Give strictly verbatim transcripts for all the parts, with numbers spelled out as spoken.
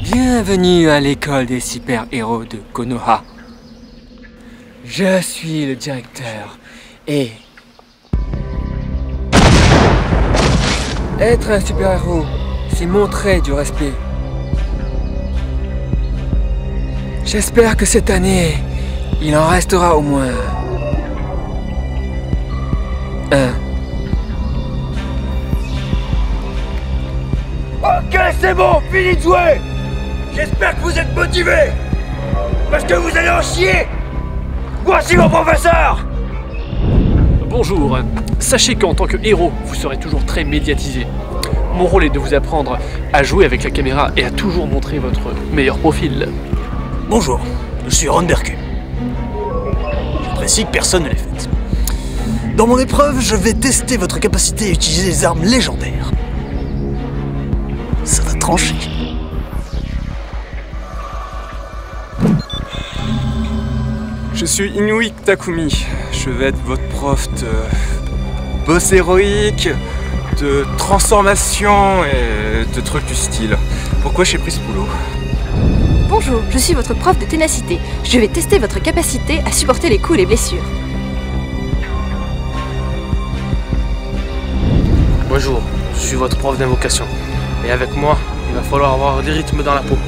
Bienvenue à l'école des super-héros de Konoha. Je suis le directeur et... Être un super-héros, c'est montrer du respect. J'espère que cette année, il en restera au moins... un. Ok, c'est bon, fini de jouer. J'espère que vous êtes motivés. Parce que vous allez en chier. Voici mon professeur. Bonjour, sachez qu'en tant que héros, vous serez toujours très médiatisé. Mon rôle est de vous apprendre à jouer avec la caméra et à toujours montrer votre meilleur profil. Bonjour, je suis Ron Derku. J'apprécie que personne ne l'ait faite. Dans mon épreuve, je vais tester votre capacité à utiliser les armes légendaires. Ça va trancher. Je suis Inui Takumi. Je vais être votre prof de boss héroïque, de transformation et de trucs du style. Pourquoi j'ai pris ce boulot? Bonjour, je suis votre prof de ténacité. Je vais tester votre capacité à supporter les coups et les blessures. Bonjour, je suis votre prof d'invocation. Et avec moi, il va falloir avoir des rythmes dans la peau.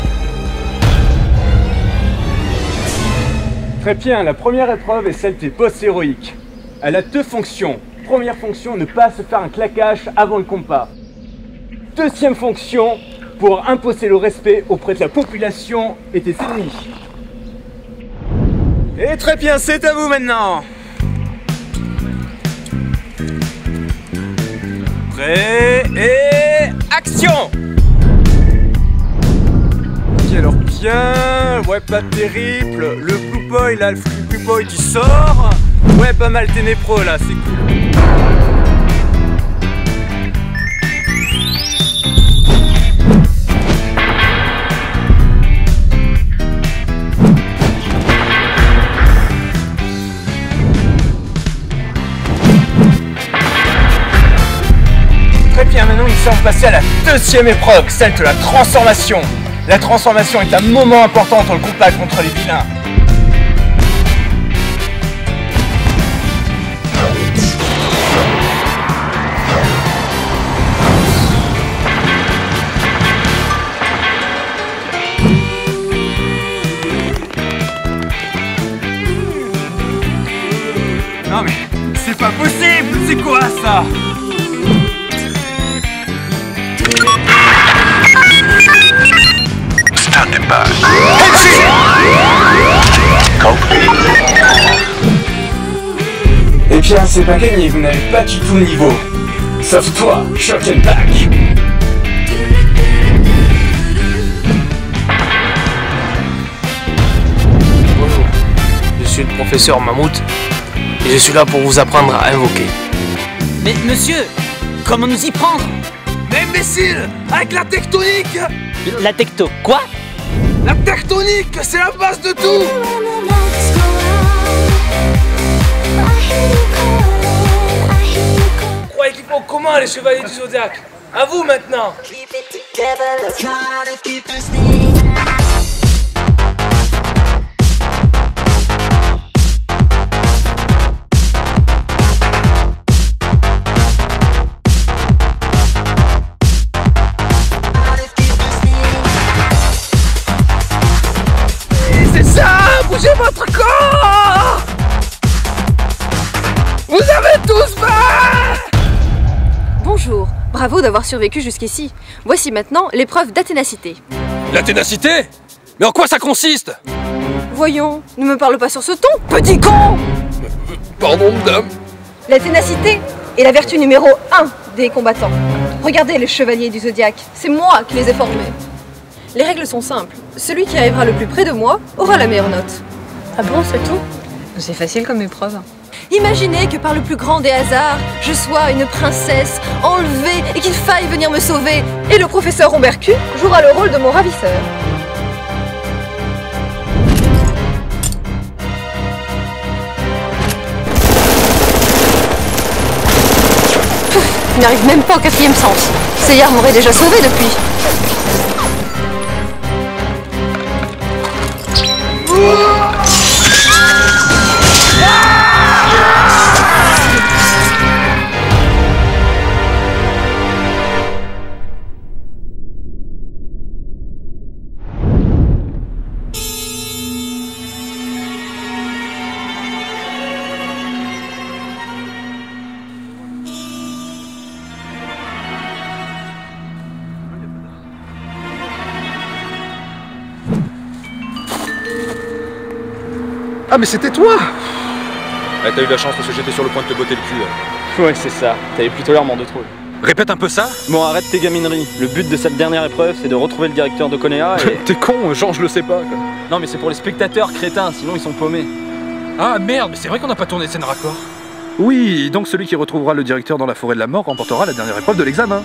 Très bien, la première épreuve est celle des boss héroïques. Elle a deux fonctions. Première fonction, ne pas se faire un claquage avant le combat. Deuxième fonction, pour imposer le respect auprès de la population et des ennemis. Et très bien, c'est à vous maintenant. Prêt et action! Ok, alors bien, ouais, pas terrible. Le Blue Boy là, le Blue Boy tu sors. Ouais, pas mal ténébreux là, c'est cool. Très bien, maintenant nous sommes passés à la deuxième épreuve, celle de la transformation. La transformation est un moment important dans le combat contre les vilains. Non mais, c'est pas possible, c'est quoi ça? Standing by. Eh bien, c'est pas gagné, vous n'avez pas du tout le niveau. Sauf toi, Shock and Pack. Bonjour, je suis le professeur Mammouth et je suis là pour vous apprendre à invoquer. Mais monsieur, comment nous y prendre? Mais imbécile, avec la tectonique. La tecto, quoi? La tectonique, c'est la base de tout. Vous croyez qu'ils font comment les chevaliers du Zodiac? À vous maintenant. C'est ça, bougez votre corps. Vous avez tous fait. Bonjour, bravo d'avoir survécu jusqu'ici. Voici maintenant l'épreuve d'aténacité. La ténacité? Mais en quoi ça consiste? Voyons, ne me parle pas sur ce ton, petit con! Pardon, madame. La ténacité est la vertu numéro un des combattants. Regardez les chevaliers du Zodiac, c'est moi qui les ai formés. Les règles sont simples. Celui qui arrivera le plus près de moi aura la meilleure note. Ah bon, c'est tout? C'est facile comme épreuve. Imaginez que par le plus grand des hasards, je sois une princesse enlevée et qu'il faille venir me sauver. Et le professeur Rombercu jouera le rôle de mon ravisseur. Pouf, il n'arrive même pas au quatrième sens. Seyard m'aurait déjà sauvé depuis. Ah mais c'était toi! Ouais, t'as eu la chance parce que j'étais sur le point de te botter le cul. Là. Ouais, c'est ça. T'avais plutôt l'air mort de trop. Répète un peu ça. Bon, arrête tes gamineries. Le but de cette dernière épreuve, c'est de retrouver le directeur de Konoha et... T'es con, genre je le sais pas quoi. Non mais c'est pour les spectateurs crétins, sinon ils sont paumés. Ah merde, mais c'est vrai qu'on n'a pas tourné scène raccord. Oui, donc celui qui retrouvera le directeur dans la forêt de la mort remportera la dernière épreuve de l'examen.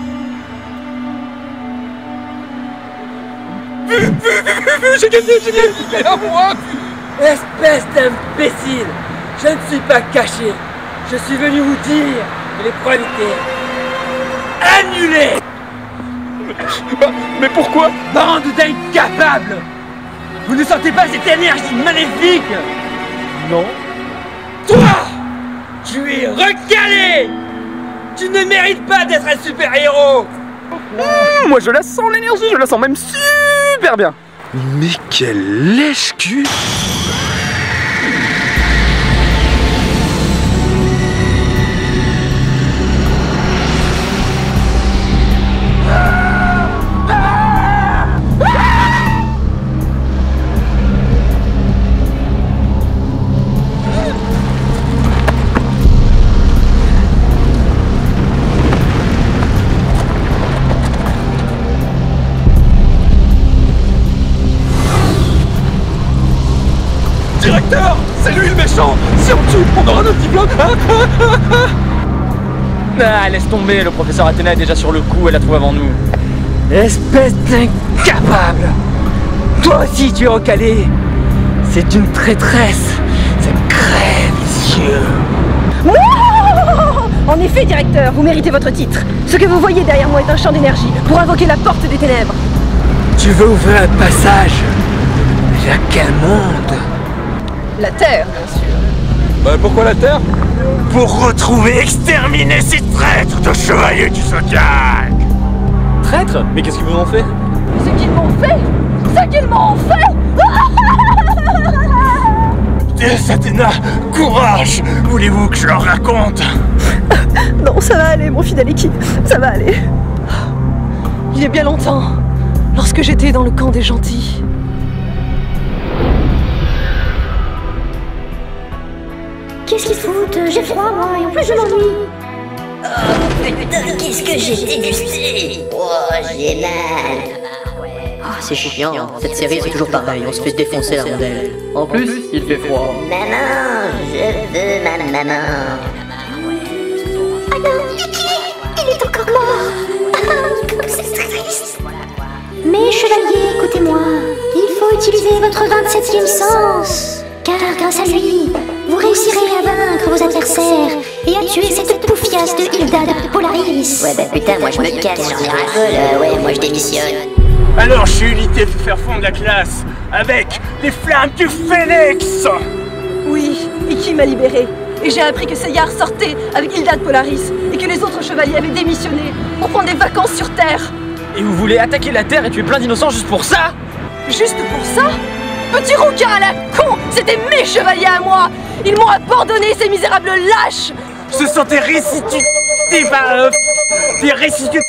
J'ai gagné, j'ai gagné, c'est à moi. Espèce d'imbécile, je ne suis pas caché. Je suis venu vous dire que l'épreuve était annulée. Bah, mais pourquoi? Bande d'incapables. Vous ne sentez pas cette énergie maléfique? Non. Toi, tu es recalé. Tu ne mérites pas d'être un super-héros. Mmh, moi je la sens l'énergie, je la sens même super bien. Mais quel lèche-cul. Directeur, c'est lui le méchant. Si on tue, on aura notre diplôme. Ah, laisse tomber, le professeur Athéna est déjà sur le coup, elle a trouvé avant nous. Espèce d'incapable. Toi aussi tu es recalé. C'est une traîtresse. Ça crève les yeux. En effet, directeur, vous méritez votre titre. Ce que vous voyez derrière moi est un champ d'énergie pour invoquer la porte des ténèbres. Tu veux ouvrir un passage? Vers quel monde? La Terre, bien sûr. Bah pourquoi la Terre? Pour retrouver, exterminer ces traîtres de chevaliers du Zodiac. Traîtres? Mais qu'est-ce qu'ils vous ont fait? Ce qu'ils m'ont fait? Ce qu'ils m'ont fait? Déesse Athéna, courage! Voulez-vous que je leur raconte? Non, ça va aller, mon fidèle équipe. Ça va aller. Il y a bien longtemps, lorsque j'étais dans le camp des gentils. Qu'est-ce qu'ils foutent? J'ai froid, moi, et en plus je m'ennuie. Oh putain, qu'est-ce que j'ai dégusté? Oh, j'ai mal. Oh, c'est chiant, cette série c'est toujours pareil, on se fait défoncer la rondelle. En plus, il fait froid. Maman, je veux ma maman. Ah non, Mickey, il est encore mort. Ah, comme c'est triste. Mais chevalier, écoutez-moi, il faut utiliser votre vingt-septième sens. Car grâce à lui, vous réussirez à vaincre vos adversaires et à tuer cette poufiasse de Hilda de Polaris. Ouais bah putain, moi je me casse, j'en ai ras le bol, euh, ouais, moi je démissionne. Alors je suis unité de faire fondre la classe avec les flammes du Phénix. Oui, Iki m'a libéré. Et j'ai appris que Seyar sortait avec Hilda de Polaris et que les autres chevaliers avaient démissionné pour prendre des vacances sur Terre. Et vous voulez attaquer la Terre et tuer plein d'innocents juste pour ça? Juste pour ça? Petit rouquin à la con! C'était mes chevaliers à moi! Ils m'ont abandonné, ces misérables lâches! Ce sont tes restitués... Tes... Euh, tes restitués...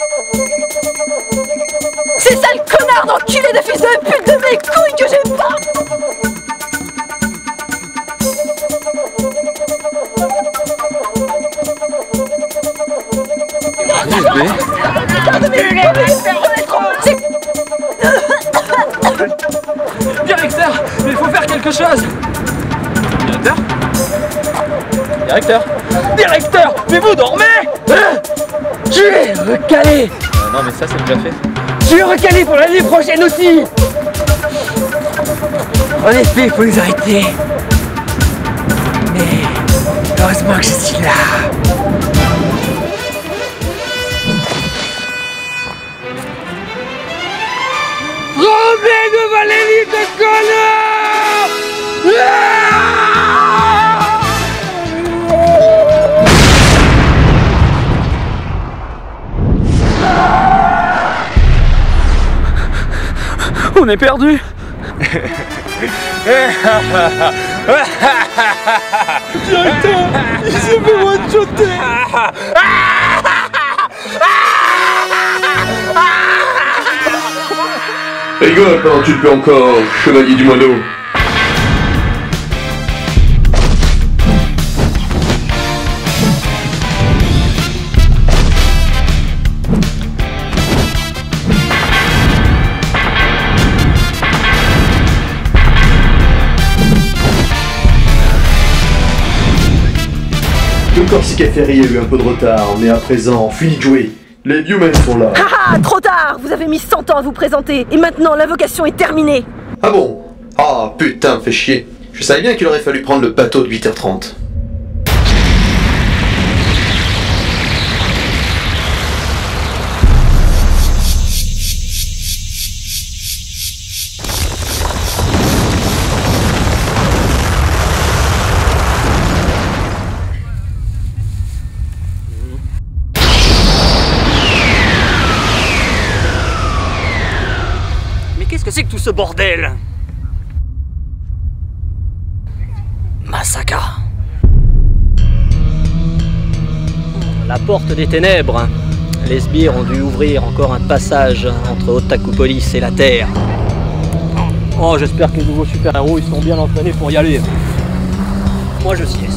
Ces sales connards d'enculés de fils de pute de mes couilles que j'ai pas! Directeur, il faut faire quelque chose. Directeur? Directeur? Directeur, mais vous dormez? Hein? Tu es recalé. euh, Non mais ça c'est déjà fait. Tu es recalé pour l'année prochaine aussi. En effet, il faut les arrêter. Mais heureusement que je suis là. Tremblez devant l'élite de Konoha! On est perdu. Directeur, il s'est fait one-shotter. Rigole pendant que tu le peux encore, chevalier du moineau. Corsica Ferry a eu un peu de retard, mais à présent, fini de jouer. Les humans sont là. Haha, trop tard. Vous avez mis cent ans à vous présenter, et maintenant l'invocation est terminée. Ah bon? Ah putain, fait chier. Je savais bien qu'il aurait fallu prendre le bateau de huit heures trente. Qu'est-ce que c'est que tout ce bordel? Masaka. La porte des ténèbres. Les sbires ont dû ouvrir encore un passage entre Otakupolis et la Terre. Oh, j'espère que les nouveaux super-héros ils sont bien entraînés pour y aller. Moi je sieste.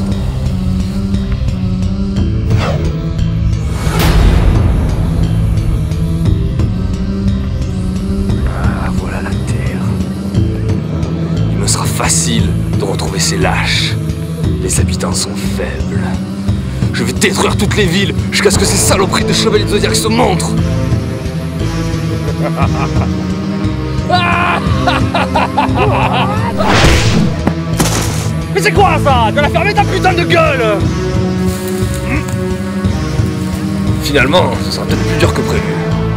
Facile de retrouver ces lâches. Les habitants sont faibles. Je vais détruire toutes les villes jusqu'à ce que ces saloperies de chevaliers de Zodiac se montrent. Mais c'est quoi ça? Tu vas fermer ta putain de gueule! Finalement, ce sera peut-être plus dur que prévu.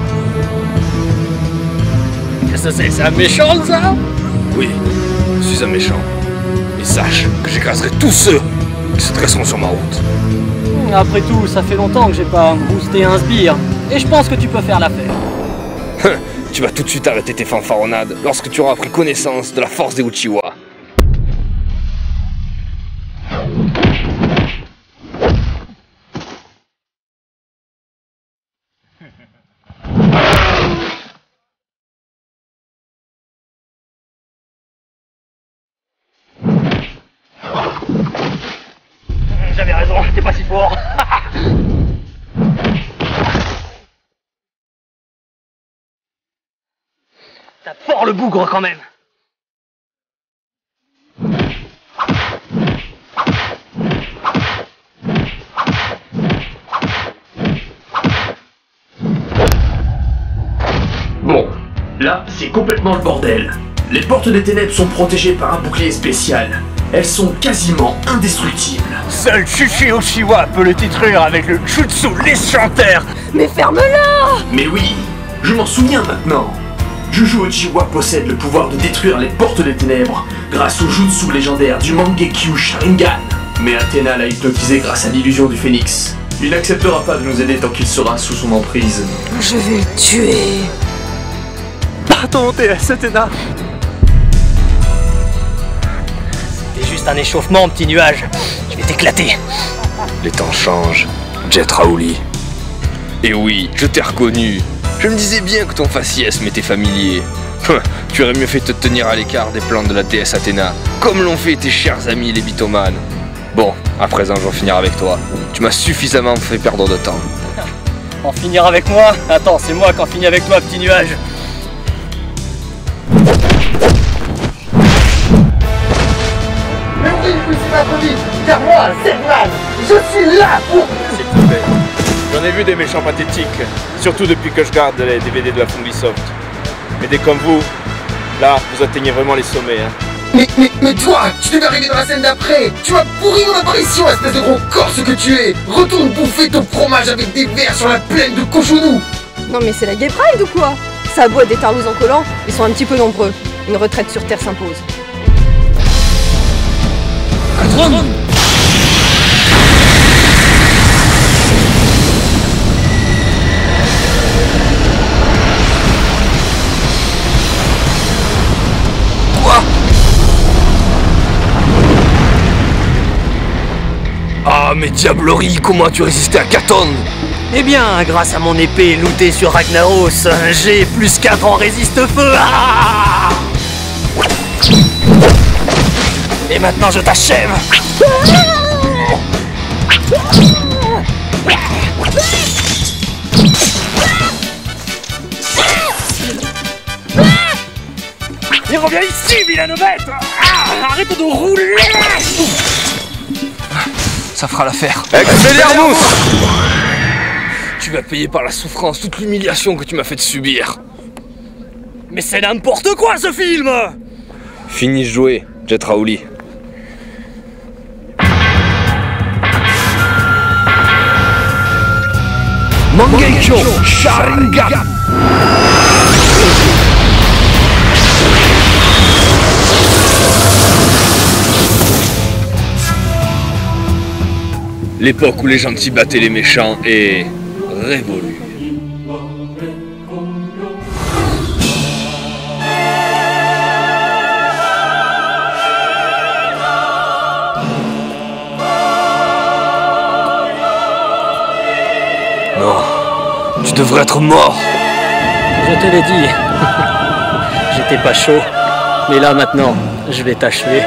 Qu'est-ce que c'est? C'est un méchant ça? Oui. Je suis un méchant. Et sache que j'écraserai tous ceux qui se dresseront sur ma route. Après tout, ça fait longtemps que j'ai pas boosté un sbire. Et je pense que tu peux faire l'affaire. Tu vas tout de suite arrêter tes fanfaronnades lorsque tu auras pris connaissance de la force des Uchiwa. J'avais raison, t'es pas si fort. T'as fort le bougre quand même. Bon, là, c'est complètement le bordel. Les portes des ténèbres sont protégées par un bouclier spécial. Elles sont quasiment indestructibles. Seul Chuchi Uchiwa peut le détruire avec le Jutsu légendaire. Mais ferme-la! Mais oui, je m'en souviens maintenant. Juju Uchiwa possède le pouvoir de détruire les portes des ténèbres grâce au Jutsu légendaire du Mangekyo Sharingan. Mais Athéna l'a hypnotisé grâce à l'illusion du phénix. Il n'acceptera pas de nous aider tant qu'il sera sous son emprise. Je vais le tuer. Pardon, T S Athéna. C'était juste un échauffement, petit nuage. Je vais t'éclater. Les temps changent, Jet Raouli. Et oui, je t'ai reconnu. Je me disais bien que ton faciès m'était familier. Tu aurais mieux fait te tenir à l'écart des plans de la déesse Athéna, comme l'ont fait tes chers amis les Bitomanes. Bon, à présent j'en finir avec toi. Tu m'as suffisamment fait perdre de temps. En finir avec moi? Attends, c'est moi qui en finis avec toi, petit nuage. Mais oui, je suis pas vite, car moi, Zedman, je suis là pour... S'il te plaît. J'en ai vu des méchants pathétiques, surtout depuis que je garde les D V D de la Fungisoft. Mais des comme vous, là, vous atteignez vraiment les sommets. Hein. Mais, mais, mais toi, tu devais arriver dans la scène d'après. Tu as pourri mon apparition, espèce de gros corse que tu es. Retourne bouffer ton fromage avec des vers sur la plaine de Cochonou. Non mais c'est la Gay Pride ou quoi? Ça a beau être des tarlouse en collant, ils sont un petit peu nombreux. Une retraite sur Terre s'impose. Quoi? Ah mais diablerie, comment as-tu résisté à Katon? Eh bien, grâce à mon épée lootée sur Ragnaros, j'ai plus quatre en résiste-feu. Ah! Et maintenant je t'achève. Et reviens ici, vilaine bête. Ah, arrête de rouler. ça fera l'affaire. Expelliarmus! Tu vas payer par la souffrance toute l'humiliation que tu m'as fait subir. Mais c'est n'importe quoi ce film! Finis de jouer, Jet Raouli. Mangekyo Sharingan. L'époque où les gentils battaient les méchants est révolue. Non, tu devrais être mort. Je te l'ai dit. J'étais pas chaud. Mais là maintenant, je vais t'achever.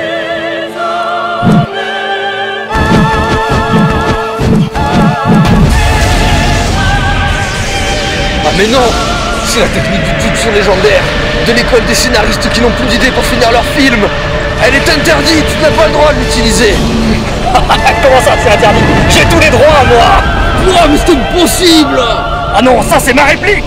Ah mais non! C'est la technique du jutsu légendaire, de l'école des scénaristes qui n'ont plus d'idées pour finir leur film. Elle est interdite, tu n'as pas le droit de l'utiliser. Comment ça, c'est interdit? J'ai tous les droits, moi! Oh mais c'est impossible! Ah non, ça c'est ma réplique!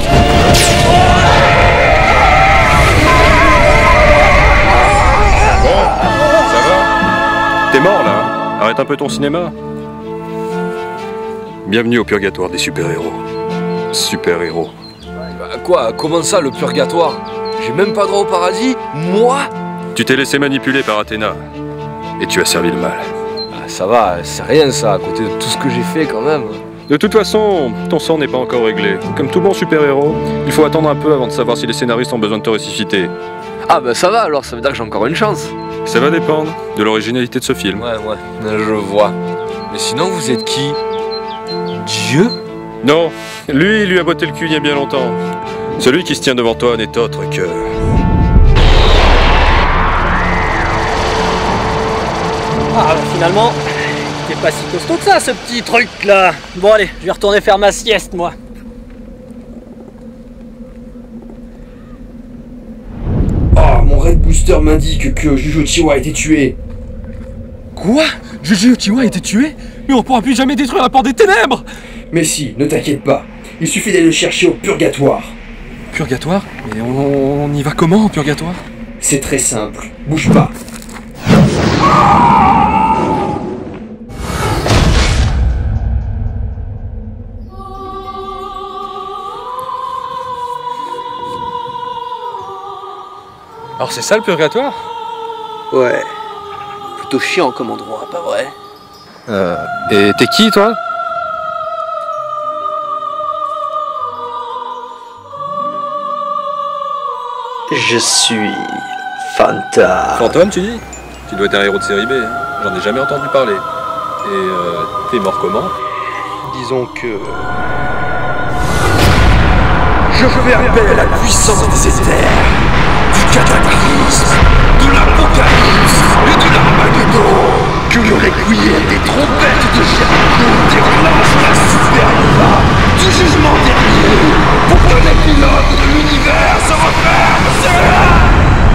Bon, ça va? T'es mort là? Arrête un peu ton cinéma. Bienvenue au purgatoire des super-héros. Super-héros. Bah quoi? Comment ça le purgatoire? J'ai même pas droit au paradis? Moi? Tu t'es laissé manipuler par Athéna. Et tu as servi le mal. Ah, ça va, c'est rien ça, à côté de tout ce que j'ai fait quand même. De toute façon, ton sort n'est pas encore réglé. Comme tout bon super-héros, il faut attendre un peu avant de savoir si les scénaristes ont besoin de te ressusciter. Ah bah ça va alors, ça veut dire que j'ai encore une chance. Ça va dépendre de l'originalité de ce film. Ouais, ouais, je vois. Mais sinon, vous êtes qui? Dieu? Non, lui, il lui a botté le cul il y a bien longtemps. Celui qui se tient devant toi n'est autre que... Ah, bah, finalement, t'es pas si costaud que ça, ce petit truc là. Bon allez, je vais retourner faire ma sieste, moi. Oh, mon Red Booster m'indique que Jujo Uchiwa a été tué. Quoi? Jujo Uchiwa a été tué? Mais on pourra plus jamais détruire la porte des ténèbres! Mais si, ne t'inquiète pas. Il suffit d'aller le chercher au purgatoire. Purgatoire? Mais on, on y va comment au purgatoire? C'est très simple. Bouge pas. Alors c'est ça le purgatoire? Ouais. Plutôt chiant comme endroit, pas vrai? Euh... Et t'es qui, toi? Je suis... Fanta. Fantôme, tu dis? Tu dois être un héros de série B, hein. J'en ai jamais entendu parler. Et euh... t'es mort comment? Disons que... Je fais appel à la puissance des éthers, du cataclysme, de l'apocalypse et de l'Armageddon. Que le requiem des trompettes de Jericho déclenche la supernova du jugement dernier pour que les pilotes de l'univers se referment. C'est là.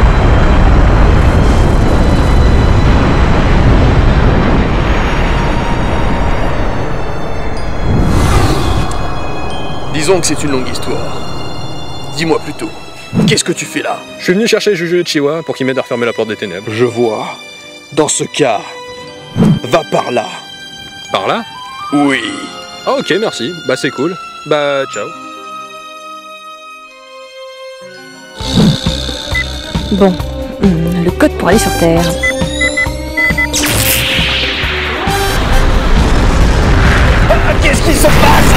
Disons que c'est une longue histoire. Dis-moi plutôt, qu'est-ce que tu fais là? Je suis venu chercher Jujo Uchiwa pour qu'il m'aide à refermer la porte des ténèbres. Je vois. Dans ce cas, va par là. Par là? Oui. Ah ok, merci. Bah c'est cool. Bah ciao. Bon, hum, le code pour aller sur Terre. Ah, qu'est-ce qui se passe?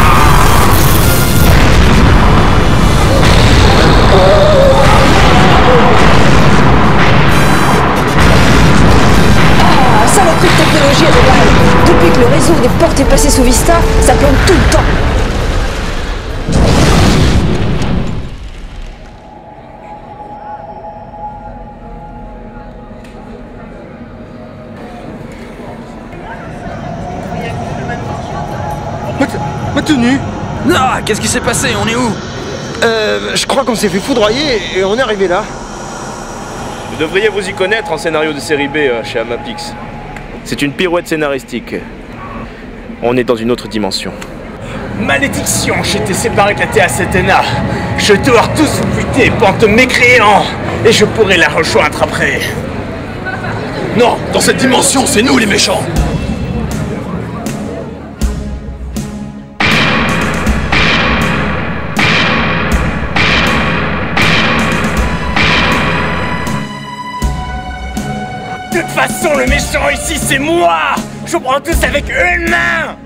Ah, saloperie de technologie à deux balles. Depuis que le réseau des portes est passé sous Vista, ça plante tout le temps. Ma tenue? Ah, qu'est-ce qui s'est passé? On est où? Euh, je crois qu'on s'est fait foudroyer et on est arrivé là. Vous devriez vous y connaître en scénario de série B euh, chez Amapix. C'est une pirouette scénaristique. On est dans une autre dimension. Malédiction, j'ai été séparé de la Théas Athéna. Je dois tous vous buter, bande de mécréants, et je pourrai la rejoindre après. Non, dans cette dimension, c'est nous les méchants. De toute façon, le méchant ici, c'est moi. Je prends tous avec une main.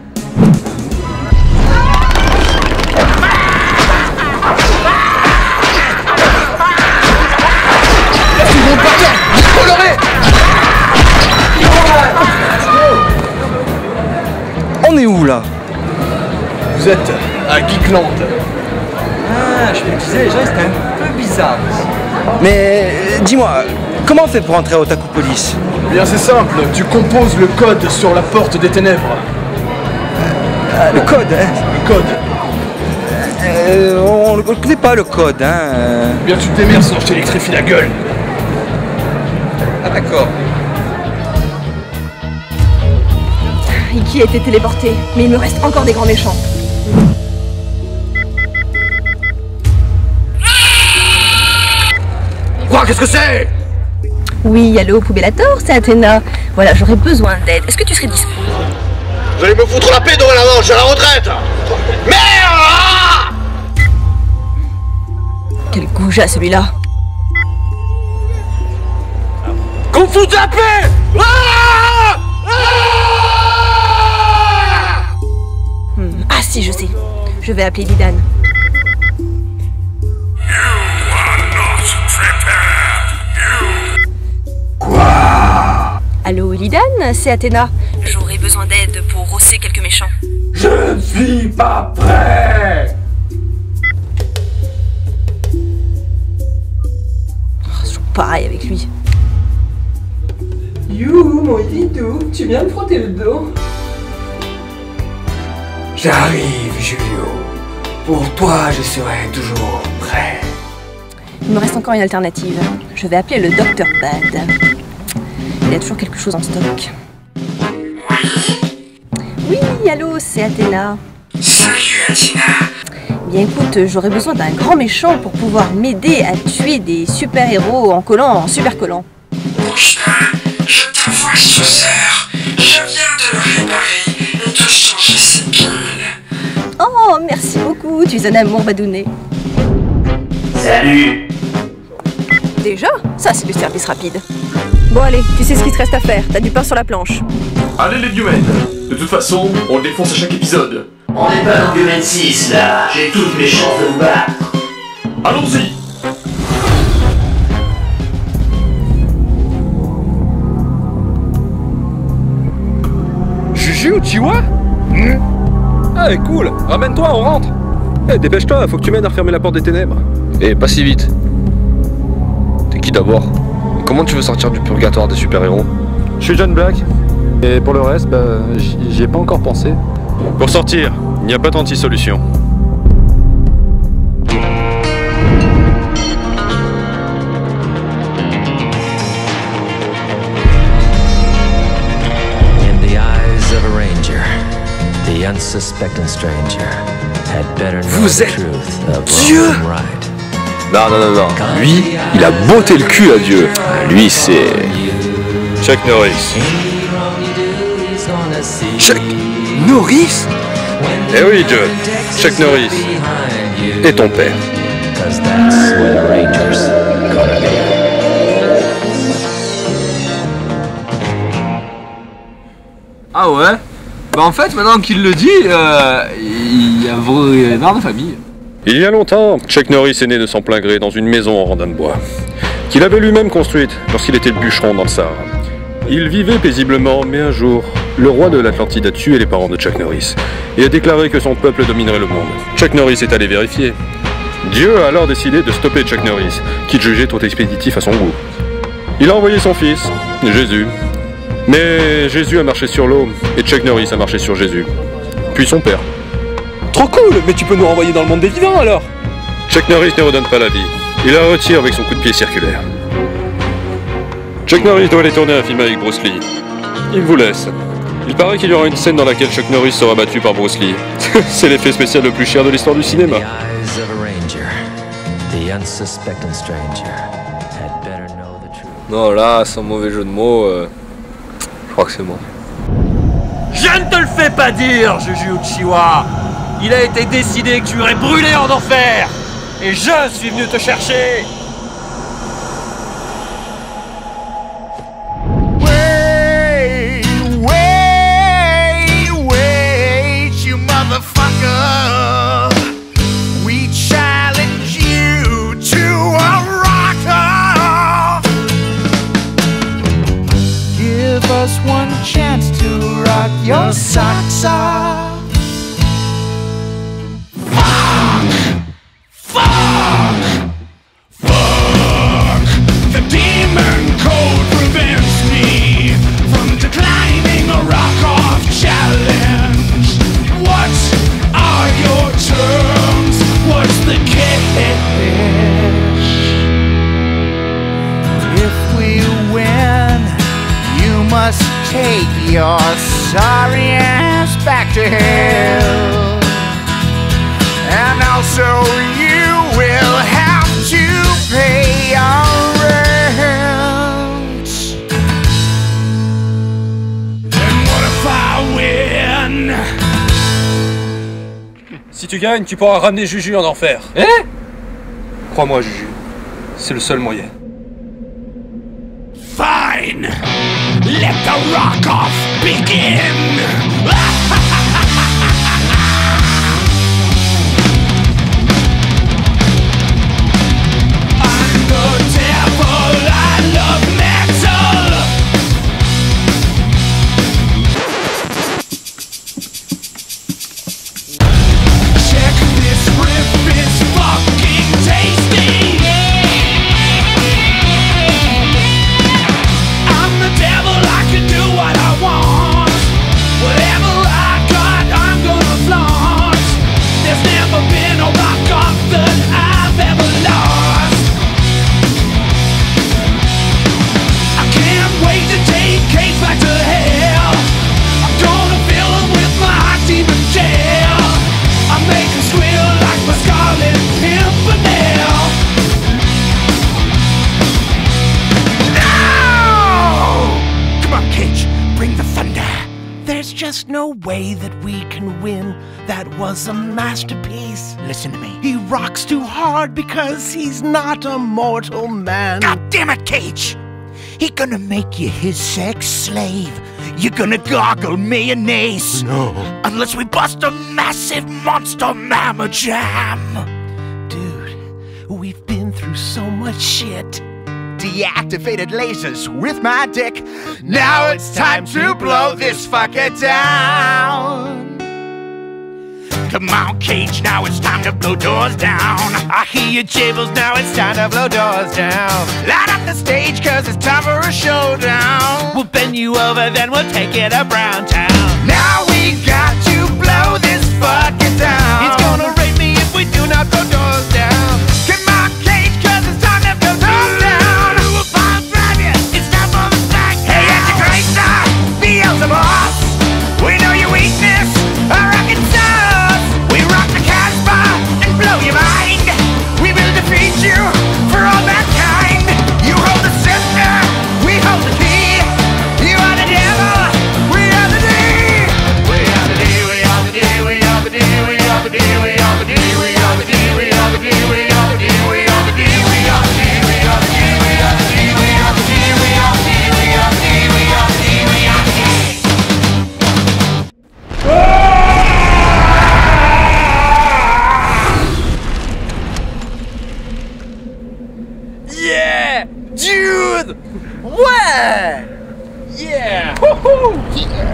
On est où là? Vous êtes à Geekland. Ah, je me disais, les gens c'était un peu bizarre ici. Mais euh, dis-moi, comment on fait pour entrer à Otakupolis? Eh bien c'est simple, tu composes le code sur la porte des ténèbres. Euh, le code, hein? Le code. Euh, on ne connaît pas le code, hein? Eh bien tu te démerdes sinon je t'électrifie la gueule. Ah d'accord. Iki a été téléporté, mais il me reste encore des grands méchants. Quoi, qu'est-ce que c'est? Oui, allô, Poubélator, c'est Athéna. Voilà, j'aurais besoin d'aide. Est-ce que tu serais dispo? Vous allez me foutre la paix dorénavant, j'ai la retraite. Merde! Quel goujat celui-là. Qu'on foute la paix! Ah! Hmm. Ah si, je sais. Je vais appeler Lidan. Quoi? Allô, Lidan, c'est Athéna. J'aurais besoin d'aide pour rosser quelques méchants. Je ne suis pas prêt. Oh, c'est toujours pareil avec lui. You, mon Lidou, tu viens me frotter le dos? J'arrive, Julio. Pour toi, je serai toujours prêt. Il me reste encore une alternative. Je vais appeler le docteur Bad. Il y a toujours quelque chose en stock. Oui, allô, c'est Athéna. Salut, Athéna. Bien écoute, j'aurais besoin d'un grand méchant pour pouvoir m'aider à tuer des super-héros en collant, en super collant. Bouge pas, je t'envoie ce sœur. Je viens de le réparer et de changer ses piles. Oh, merci beaucoup, tu es un amour badouné. Salut. Déjà? Ça, c'est du service rapide. Bon allez, tu sais ce qu'il te reste à faire, t'as du pain sur la planche. Allez les Viewmen. De toute façon, on le défonce à chaque épisode. On n'est pas dans Viewmen six là, j'ai toutes mes chances de vous battre. Allons-y. Juju, Chiwa? mmh. Ah, cool, ramène-toi, on rentre. Eh, hey, dépêche-toi, faut que tu m'aides à refermer la porte des ténèbres. Eh, pas si vite. T'es qui d'abord? Comment tu veux sortir du purgatoire des super-héros? Je suis John Black. Et pour le reste, bah, j'y ai pas encore pensé. Pour sortir, il n'y a pas trente-six solutions. In the eyes of a ranger, the unsuspecting stranger had better know Vous the êtes truth of Dieu? wrong and right. Non, non, non, non. Lui, il a botté le cul à Dieu. Lui, c'est... Chuck Norris. Chuck Norris? Eh oui, John. Chuck Norris. Et ton père. Ah ouais? Bah en fait, maintenant qu'il le dit, euh, il y a une mère de famille. Il y a longtemps, Chuck Norris est né de son plein gré dans une maison en randin de bois, qu'il avait lui-même construite lorsqu'il était bûcheron dans le Sahara. Il vivait paisiblement, mais un jour, le roi de l'Atlantide a tué les parents de Chuck Norris et a déclaré que son peuple dominerait le monde. Chuck Norris est allé vérifier. Dieu a alors décidé de stopper Chuck Norris, qu'il jugeait trop expéditif à son goût. Il a envoyé son fils, Jésus. Mais Jésus a marché sur l'eau et Chuck Norris a marché sur Jésus. Puis son père. Trop cool, mais tu peux nous renvoyer dans le monde des vivants alors? Chuck Norris ne redonne pas la vie. Il la retire avec son coup de pied circulaire. Chuck Norris doit aller tourner un film avec Bruce Lee. Il vous laisse. Il paraît qu'il y aura une scène dans laquelle Chuck Norris sera battu par Bruce Lee. C'est l'effet spécial le plus cher de l'histoire du cinéma. Non, là, sans mauvais jeu de mots, euh, je crois que c'est bon. Je ne te le fais pas dire, Juju Uchiwa. Il a été décidé que tu irais brûler en enfer. Et je suis venu te chercher. Wait, wait, wait, you motherfucker. We challenge you to a rock-off. Give us one chance to rock your socks off. Take your sorry ass back to hell. And also you will have to pay your rent. And what if I win? Si tu gagnes, tu pourras ramener Juju en enfer. Hein? Crois-moi, Juju, c'est le seul moyen. Fine! Let the rock-off begin! I'm the devil, I love metal! Check this riff, it's fucking tasty! There's no way that we can win. That was a masterpiece. Listen to me. He rocks too hard because he's not a mortal man. God damn it, Cage! He gonna make you his sex slave. You're gonna gargle mayonnaise. No. Unless we bust a massive monster mamma jam. Dude, we've been through so much shit. Deactivated lasers with my dick. Now it's time to blow this fucker down. Come on, Cage, now it's time to blow doors down. I hear your jables, now it's time to blow doors down. Light up the stage, cause it's time for a showdown. We'll bend you over, then we'll take it to Brown Town. Now we got to blow this fucker down. It's gonna rape me if we do not blow doors down. Come on, Cage, cause it's time to blow doors down. Beelzebub, we know your weakness, a rocket sauce. We rock the Casbah and blow your mind. We will defeat you for all mankind. You hold the scepter, we hold the key. You are the devil, we are the D. We are the D, we are the D, we are the D, we are the D, we are the D, we are the D, we are the D, we are the D, we are the D, we are the D, we are the D, we are the D, we are the D, we are the D, we are the D, we are the D, we are the D. Yeah! Dude! Ouais! Yeah! Wouhou! Yeah!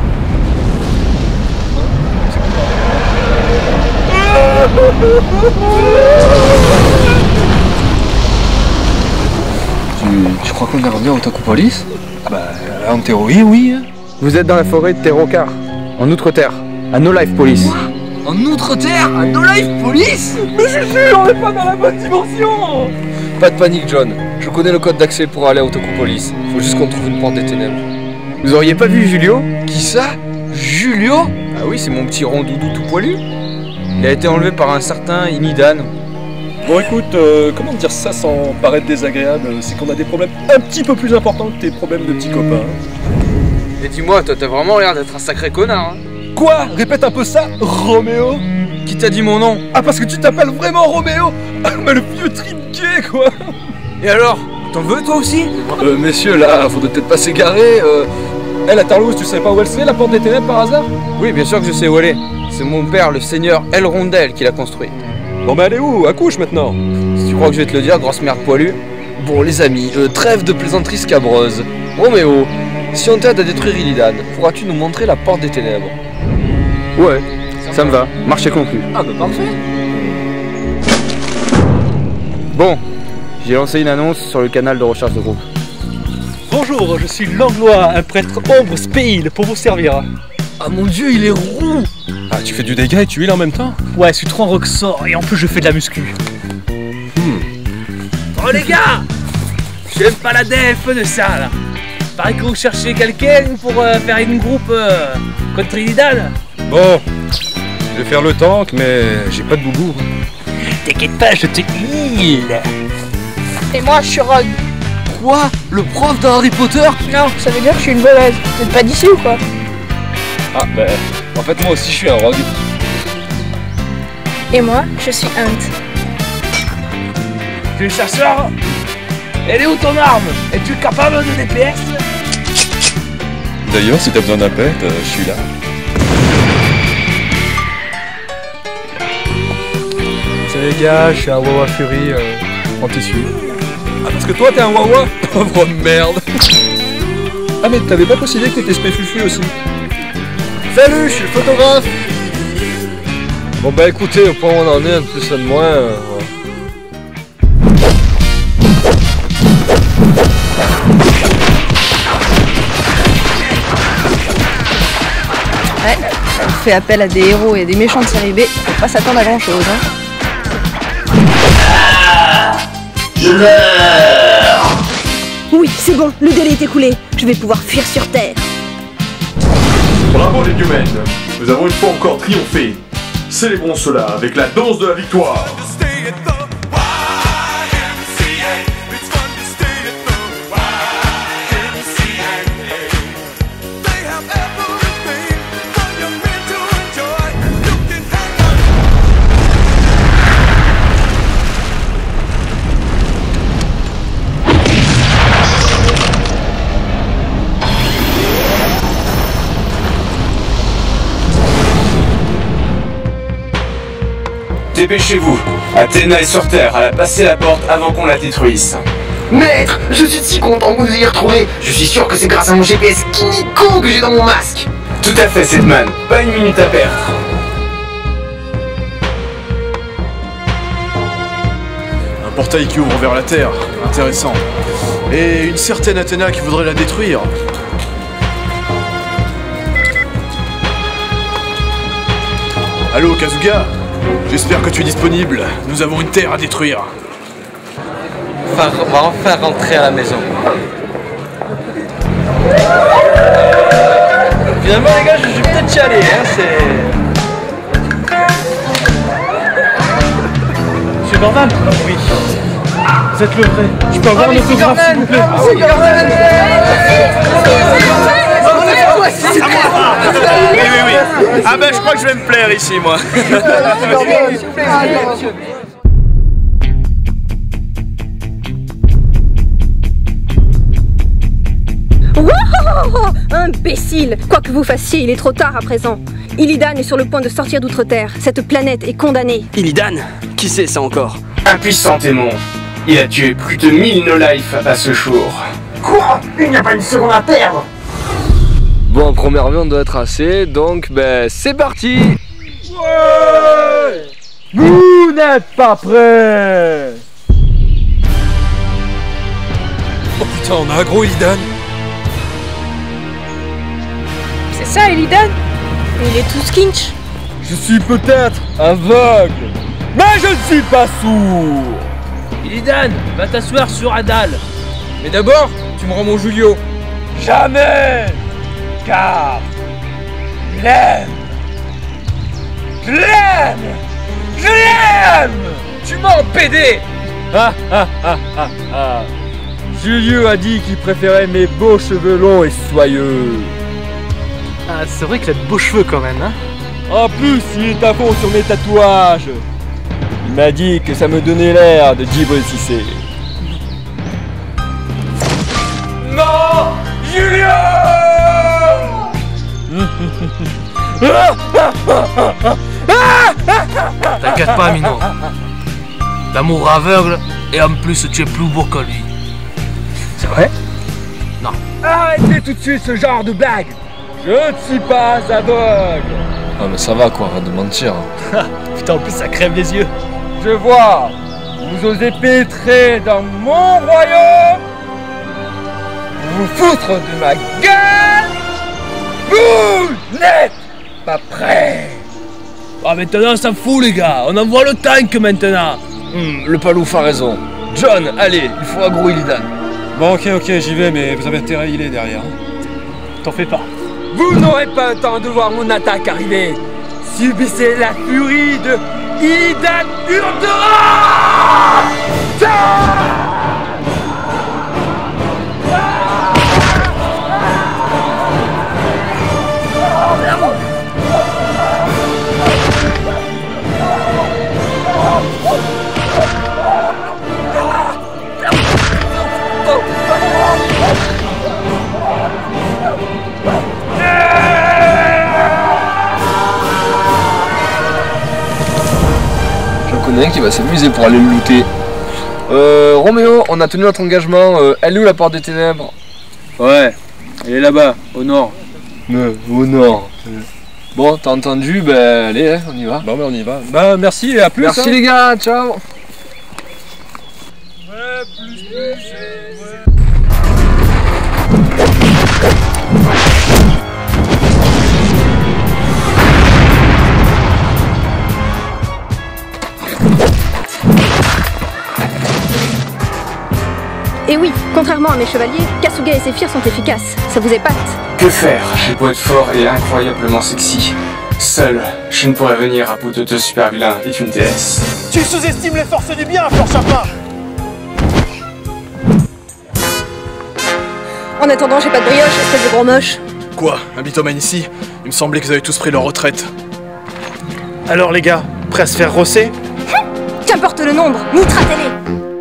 Tu, tu crois qu'on est revenu au Otaku Police? Ah bah, en théorie, oui. Vous êtes dans la forêt de Terrocar, en Outre-Terre, à No Life Police. En Outre-Terre? À No Life Police? Mais je suis, on est pas dans la bonne dimension! Pas de panique, John. Je connais le code d'accès pour aller à Otaku Police. Faut juste qu'on trouve une porte des ténèbres. Vous auriez pas vu Julio? Qui ça? Julio? Ah oui, c'est mon petit rond doudou tout poilu. Il a été enlevé par un certain Inidan. Bon écoute, euh, comment dire ça sans paraître désagréable? C'est qu'on a des problèmes un petit peu plus importants que tes problèmes de petits copains. Et dis-moi, toi t'as vraiment l'air d'être un sacré connard, hein? Quoi? Répète un peu ça, Roméo? Qui t'a dit mon nom? Ah parce que tu t'appelles vraiment Roméo? Mais le vieux trinqué quoi! Et alors? T'en veux toi aussi? Euh, messieurs, là, faudrait peut-être pas s'égarer. Euh... Eh, la Tarlouse, tu sais pas où elle c'est, la porte des ténèbres, par hasard? Oui, bien sûr que je sais où elle est. C'est mon père, le seigneur Elrondel, qui l'a construit. Bon bah elle est où? Accouche maintenant. Si tu crois que je vais te le dire, grosse merde poilue. Bon les amis, euh, trêve de plaisanterie scabreuse. Roméo, si on t'aide à détruire Illidan, pourras-tu nous montrer la porte des ténèbres? Ouais, ça me va. Marché conclu. Ah bah parfait. Bon, j'ai lancé une annonce sur le canal de recherche de groupe. Bonjour, je suis Langlois, un prêtre ombre spéile pour vous servir. Ah mon dieu, il est roux. Ah, tu fais du dégât et tu heals en même temps? Ouais, je suis trop en roxor et en plus je fais de la muscu. Hmm. Oh les gars, j'aime pas la def de ça là. Paraît que vous cherchez quelqu'un pour euh, faire une groupe euh, contre Illidan. Bon, je vais faire le tank, mais j'ai pas de boubou. T'inquiète pas, je te heal. Et moi, je suis Rogue. Quoi? Le prof d'Harry Potter? Non, ça veut dire que je suis une mauvaise. Vous êtes pas d'ici ou quoi? Ah bah, en fait moi aussi je suis un rogue. Et moi, je suis Hunt. Tu es chasseur? Elle est où ton arme? Es-tu capable de D P S? D'ailleurs, si t'as besoin d'un pet, euh, je suis là. Salut les gars, je suis un Wawa Fury euh, en tissu. Ah parce que toi t'es un Wawa? Pauvre merde. Ah mais t'avais pas considéré que t'étais spéfufu aussi? Salut, je suis le photographe. Bon bah écoutez, au point où on en est, un plus un de moins. Euh, Ouais, on fait appel à des héros et des méchants de série B, faut pas s'attendre à grand chose. Hein. Je meurs. Oui, c'est bon, le délai est écoulé. Je vais pouvoir fuir sur Terre. Bravo les Newmen, nous avons une fois encore triomphé. Célébrons cela avec la danse de la victoire. Dépêchez-vous, Athéna est sur Terre, elle a passé la porte avant qu'on la détruise. Maître, je suis si content que vous ayez retrouvé. Je suis sûr que c'est grâce à mon G P S Kiniko que j'ai dans mon masque. Tout à fait, Sedman, pas une minute à perdre. Un portail qui ouvre vers la Terre, intéressant. Et une certaine Athéna qui voudrait la détruire. Allô, Kazuga? J'espère que tu es disponible. Nous avons une terre à détruire. Enfin, on va enfin rentrer à la maison. Finalement, les gars, je suis peut-être chialé, hein, c'est... Monsieur Gordon? Oui. Vous êtes le vrai. Je peux avoir Oh, un mais autographe, c'est s'il vous plaît? Gordon. C'est Gordon. C'est à moi. Oui, oui, oui. Ah ben, je crois que je vais me plaire ici, moi. Wow, imbécile! Quoi que vous fassiez, il est trop tard à présent. Illidan est sur le point de sortir d'outre-terre. Cette planète est condamnée. Illidan? Qui c'est ça encore? Impuissant démon. Il a tué plus de mille no-life à ce jour. Quoi? Il n'y a pas une seconde à perdre. Bon, en première vue, on doit être assez, donc ben c'est parti. Ouais! Vous n'êtes pas prêts! Oh putain, on a aggro Illidan. C'est ça, Illidan? Il est tout skinch. Je suis peut-être aveugle, mais je ne suis pas sourd! Illidan, va t'asseoir sur Adal. Mais d'abord, tu me rends mon Julio. Jamais! Car je l'aime. Je l'aime. Je l'aime. Tu mens, pédé. Ah ah ah ah ah. Julius a dit qu'il préférait mes beaux cheveux longs et soyeux. Ah, c'est vrai qu'il a de beaux cheveux quand même, hein. En plus, il est à fond sur mes tatouages. Il m'a dit que ça me donnait l'air de Djibril Cissé. Non, Julius. T'inquiète pas, Mino. L'amour aveugle et en plus tu es plus beau que lui. C'est vrai? Non. Arrêtez tout de suite ce genre de blague. Je ne suis pas aveugle. Ah mais ça va quoi, arrête de mentir. Putain, en plus ça crève les yeux. Je vois. Vous osez pénétrer dans mon royaume. Vous foutre de ma gueule. Vous n'êtes pas prêts. Ah maintenant ça fout les gars, on envoie le tank maintenant. Hum, le palouf a raison. John, allez, il faut aggro Illidan. Bon ok ok j'y vais mais vous avez intérêt à y aller derrière. T'en fais pas. Vous n'aurez pas le temps de voir mon attaque arriver. Subissez la furie de Illidan Urdra. J'en connais un qui va s'amuser pour aller le looter. Euh, Roméo, on a tenu notre engagement. Euh, elle est où la porte des ténèbres? Ouais, elle est là-bas, au nord. Euh, au nord. Bon, t'as entendu? Ben allez, hein, on y va. Bon ben on y va. Bah merci et à plus. Merci hein. les gars, ciao. Et oui, contrairement à mes chevaliers, Kasuga et Zephyr sont efficaces. Ça vous épate. Que faire? J'ai beau être fort et incroyablement sexy. Seul, je ne pourrais venir à bout de deux super vilains et une déesse. Tu sous-estimes les forces du bien, Fort Chapin. En attendant, j'ai pas de brioche, espèce de gros moche. Quoi? Un bitomane ici? Il me semblait qu'ils avaient tous pris leur retraite. Alors les gars, prêts à se faire rosser? Qu'importe le nombre, mitratez-les.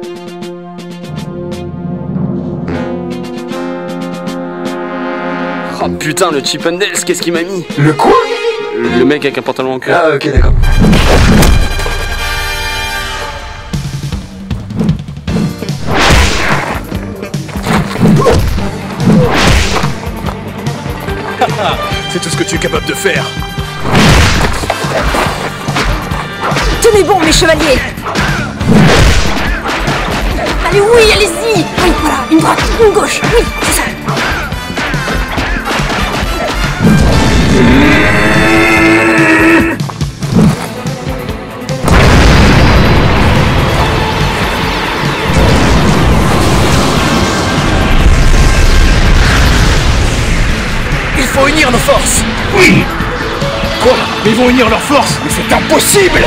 Oh putain, le Chip and Dale, qu'est-ce qu'il m'a mis? Le quoi? Le mec avec un pantalon en cuir. Ah ok, d'accord. C'est tout ce que tu es capable de faire. Tenez bon, mes chevaliers. Allez, oui, allez-y. Oui, voilà, une droite, une gauche, oui, c'est ça. Il faut unir nos forces. Oui. Quoi? Mais ils vont unir leurs forces? Mais c'est impossible.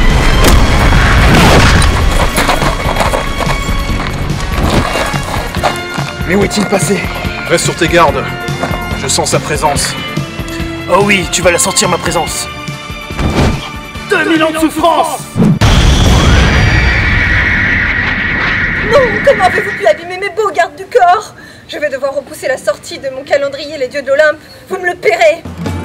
Mais où est-il passé? Reste sur tes gardes. Je sens sa présence. Oh oui, tu vas la sentir ma présence. deux mille ans de souffrance. Non, comment avez-vous pu abîmer mes beaux gardes du corps? Je vais devoir repousser la sortie de mon calendrier, les dieux de l'Olympe. Vous me le paierez.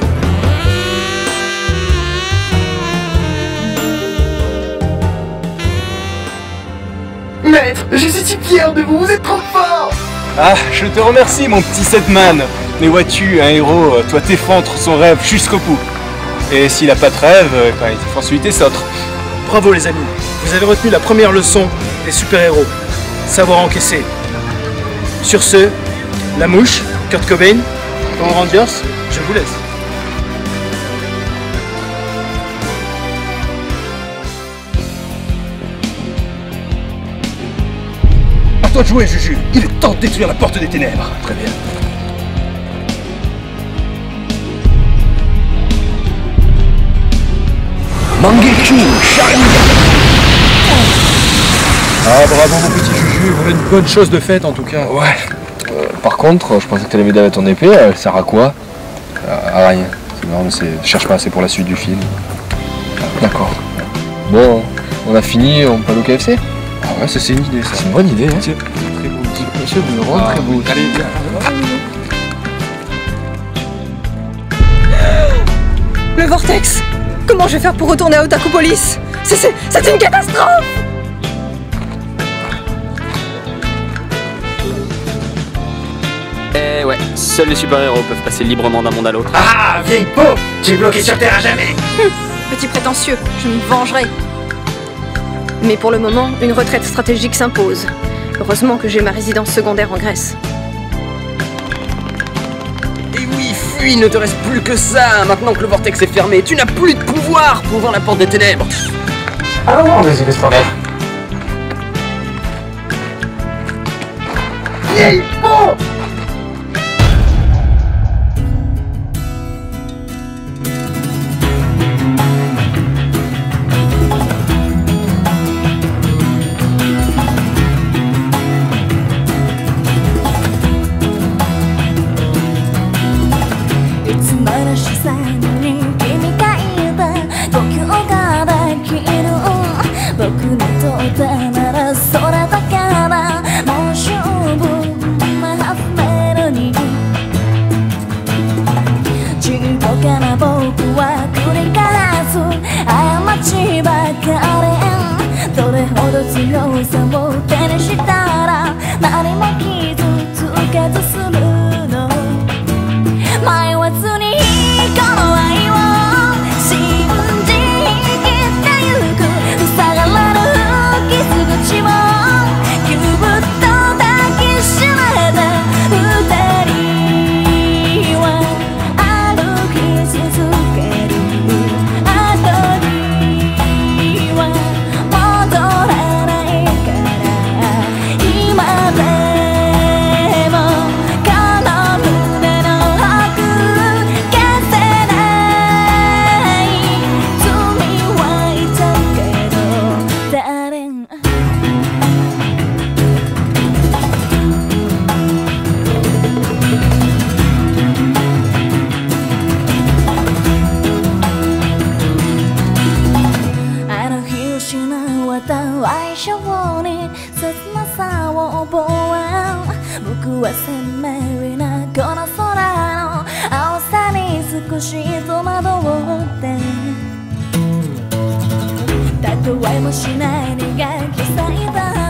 Maître, je suis si fier de vous, vous êtes trop fort. Ah, je te remercie mon petit Setman. Mais vois-tu, un héros doit défendre son rêve jusqu'au bout. Et s'il n'a pas de rêve, ben, il défend celui des autres. Bravo les amis, vous avez retenu la première leçon des super-héros. Savoir encaisser. Sur ce, la mouche, Kurt Cobain, Power Rangers, je vous laisse. À toi de jouer, Juju. Il est temps de détruire la porte des ténèbres. Très bien. Mangekyo Sharingan. Ah bravo mon petit Juju, voilà une bonne chose de faite en tout cas. Ouais. Euh, par contre, je pensais que t'allais m'aider avec ton épée, elle sert à quoi? À rien. C'est marrant, c'est... Je cherche pas assez pour la suite du film. D'accord. Bon, on a fini, on peut aller au K F C? Ah ouais, ça c'est une idée ça. C'est une bonne idée, hein. Très beau petit monsieur, vous me rendez très beau. Allez, viens. Le vortex! Comment je vais faire pour retourner à Otakupolis? C'est, c'est, c'est une catastrophe! Eh ouais, seuls les super-héros peuvent passer librement d'un monde à l'autre. Ah, vieille peau! Tu es bloqué sur Terre à jamais! Hum, petit prétentieux, je me vengerai. Mais pour le moment, une retraite stratégique s'impose. Heureusement que j'ai ma résidence secondaire en Grèce. Et oui, fuis, il ne te reste plus que ça. Maintenant que le vortex est fermé, tu n'as plus de pouvoir pour ouvrir la porte des ténèbres. Ah non, vas-y, laisse tomber. Vieille peau! Why must she not get